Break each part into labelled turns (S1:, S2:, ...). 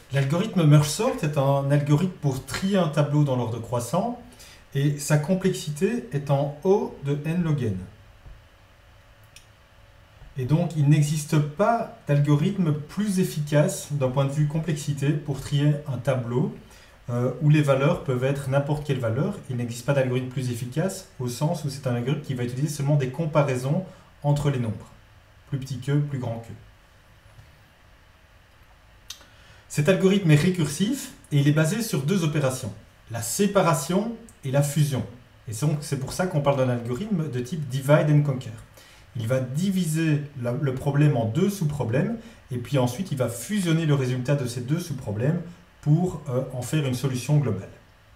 S1: L'algorithme merge sort est un algorithme pour trier un tableau dans l'ordre croissant et sa complexité est en O de n log n. Et donc il n'existe pas d'algorithme plus efficace d'un point de vue complexité pour trier un tableau où les valeurs peuvent être n'importe quelle valeur. Il n'existe pas d'algorithme plus efficace au sens où c'est un algorithme qui va utiliser seulement des comparaisons entre les nombres. Plus petit que, plus grand que. Cet algorithme est récursif et il est basé sur deux opérations, la séparation et la fusion. Et c'est pour ça qu'on parle d'un algorithme de type divide and conquer. Il va diviser le problème en deux sous-problèmes et puis ensuite il va fusionner le résultat de ces deux sous-problèmes pour en faire une solution globale.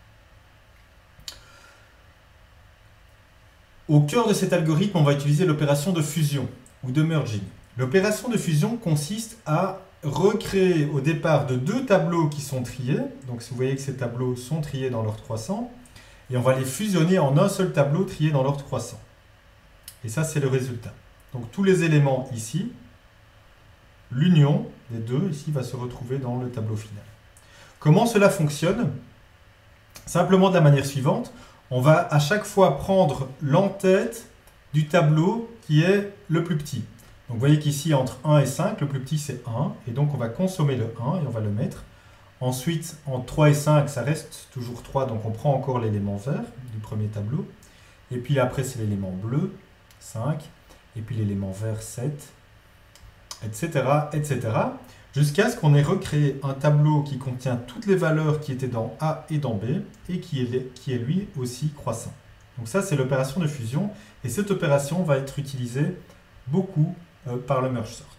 S1: Au cœur de cet algorithme, on va utiliser l'opération de fusion ou de merging. L'opération de fusion consiste à recréer au départ de deux tableaux qui sont triés. Donc si vous voyez que ces tableaux sont triés dans l'ordre croissant, et on va les fusionner en un seul tableau trié dans l'ordre croissant. Et ça, c'est le résultat. Donc tous les éléments ici, l'union des deux ici va se retrouver dans le tableau final. Comment cela fonctionne? Simplement de la manière suivante, on va à chaque fois prendre l'en-tête du tableau qui est le plus petit. Donc vous voyez qu'ici, entre 1 et 5, le plus petit c'est 1, et donc on va consommer le 1 et on va le mettre. Ensuite, entre 3 et 5, ça reste toujours 3, donc on prend encore l'élément vert du premier tableau. Et puis après, c'est l'élément bleu, 5, et puis l'élément vert, 7, etc., etc., jusqu'à ce qu'on ait recréé un tableau qui contient toutes les valeurs qui étaient dans A et dans B, et qui est lui aussi croissant. Donc ça, c'est l'opération de fusion, et cette opération va être utilisée beaucoup par le merge sort.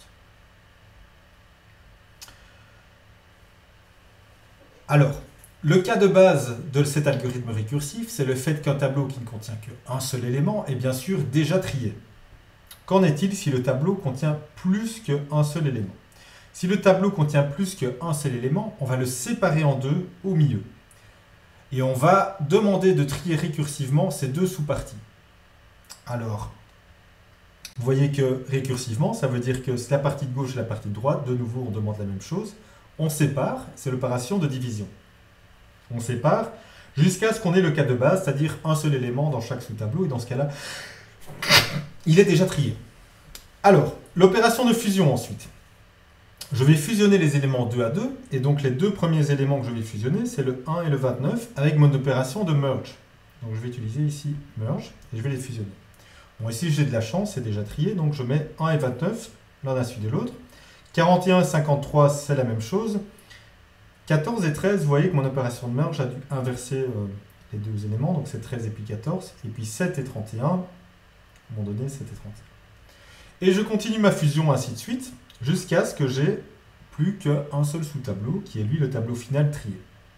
S1: Alors, le cas de base de cet algorithme récursif, c'est le fait qu'un tableau qui ne contient qu'un seul élément est bien sûr déjà trié. Qu'en est-il si le tableau contient plus qu'un seul élément? Si le tableau contient plus qu'un seul élément, on va le séparer en deux au milieu. Et on va demander de trier récursivement ces deux sous-parties. Alors, vous voyez que récursivement, ça veut dire que c'est la partie de gauche et la partie de droite. De nouveau, on demande la même chose. On sépare, c'est l'opération de division. On sépare jusqu'à ce qu'on ait le cas de base, c'est-à-dire un seul élément dans chaque sous-tableau. Et dans ce cas-là, il est déjà trié. Alors, l'opération de fusion ensuite. Je vais fusionner les éléments 2 à 2. Et donc, les deux premiers éléments que je vais fusionner, c'est le 1 et le 29 avec mon opération de merge. Donc, je vais utiliser ici merge et je vais les fusionner. Bon, ici, j'ai de la chance, c'est déjà trié. Donc, je mets 1 et 29 l'un à la suite de l'autre. 41 et 53, c'est la même chose. 14 et 13, vous voyez que mon opération de merge a dû inverser les deux éléments. Donc, c'est 13 et puis 14. Et puis 7 et 31, à un moment donné, 7 et 31. Et je continue ma fusion ainsi de suite, jusqu'à ce que j'ai plus qu'un seul sous-tableau, qui est lui le tableau final trié.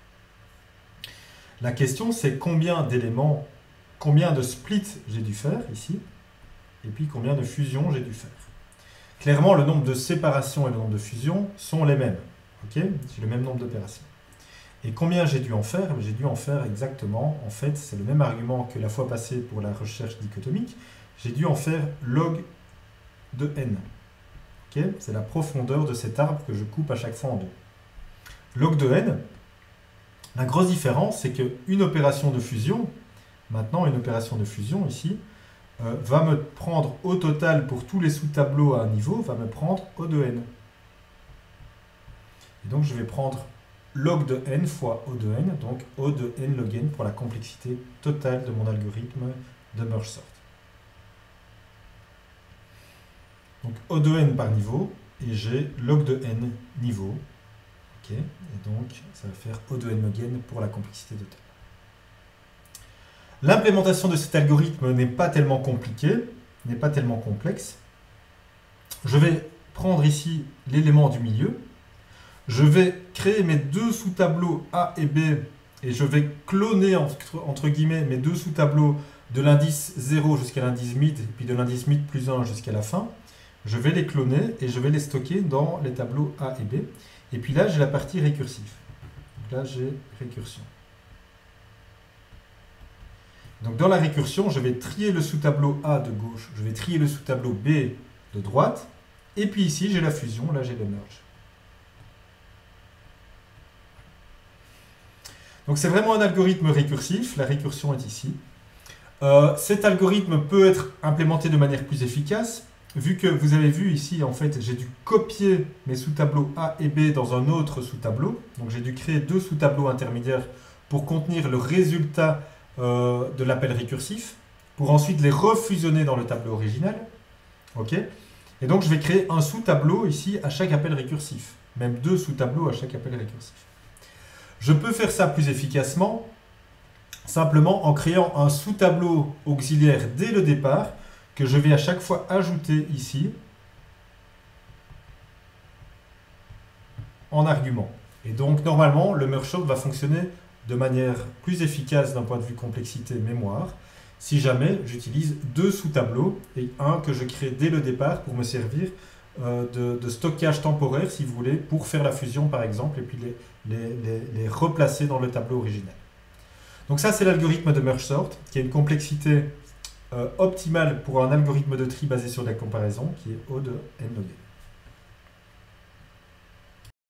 S1: La question, c'est combien d'éléments, combien de splits j'ai dû faire ici, et puis combien de fusions j'ai dû faire. Clairement, le nombre de séparations et le nombre de fusions sont les mêmes. Okay, j'ai le même nombre d'opérations. Et combien j'ai dû en faire? J'ai dû en faire exactement, en fait, c'est le même argument que la fois passée pour la recherche dichotomique, j'ai dû en faire log de n. Okay, c'est la profondeur de cet arbre que je coupe à chaque fois en deux. Log de n, la grosse différence, c'est qu'une opération de fusion, maintenant une opération de fusion ici, va me prendre au total pour tous les sous-tableaux à un niveau, va me prendre O de n. Et donc je vais prendre log de n fois O de n, donc O de n log n pour la complexité totale de mon algorithme de merge sort. Donc O de n par niveau, et j'ai log de n niveau. Okay, et donc ça va faire O de n log n pour la complexité totale. L'implémentation de cet algorithme n'est pas tellement compliquée, n'est pas tellement complexe. Je vais prendre ici l'élément du milieu. Je vais créer mes deux sous-tableaux A et B et je vais cloner entre guillemets mes deux sous-tableaux de l'indice 0 jusqu'à l'indice mid, puis de l'indice mid plus 1 jusqu'à la fin. Je vais les cloner et je vais les stocker dans les tableaux A et B. Et puis là, j'ai la partie récursive. Donc là, j'ai récursion. Donc dans la récursion, je vais trier le sous-tableau A de gauche, je vais trier le sous-tableau B de droite, et puis ici, j'ai la fusion, là j'ai le merge. Donc c'est vraiment un algorithme récursif, la récursion est ici. Cet algorithme peut être implémenté de manière plus efficace, vu que vous avez vu ici, en fait, j'ai dû copier mes sous-tableaux A et B dans un autre sous-tableau. Donc j'ai dû créer deux sous-tableaux intermédiaires pour contenir le résultat de l'appel récursif, pour ensuite les refusionner dans le tableau original. Ok. Et donc je vais créer un sous-tableau ici à chaque appel récursif, même deux sous-tableaux à chaque appel récursif. Je peux faire ça plus efficacement, simplement en créant un sous-tableau auxiliaire dès le départ, que je vais à chaque fois ajouter ici, en argument. Et donc normalement, le merge sort va fonctionner de manière plus efficace d'un point de vue complexité mémoire, si jamais j'utilise deux sous-tableaux et un que je crée dès le départ pour me servir de stockage temporaire, si vous voulez, pour faire la fusion par exemple, et puis les replacer dans le tableau original. Donc ça, c'est l'algorithme de merge sort, qui a une complexité optimale pour un algorithme de tri basé sur la comparaison, qui est O de n log n.